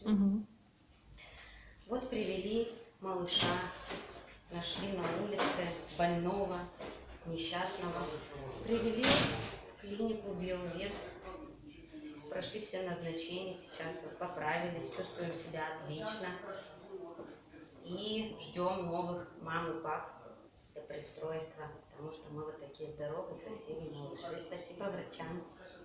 Мгм. Вот привели малыша, нашли на улице больного, несчастного. Привели в клинику Биовет, прошли все назначения, сейчас вот поправились, чувствуем себя отлично. И ждем новых мам и пап до пристройства, потому что мы вот такие здоровые, красивые малыши. Спасибо врачам.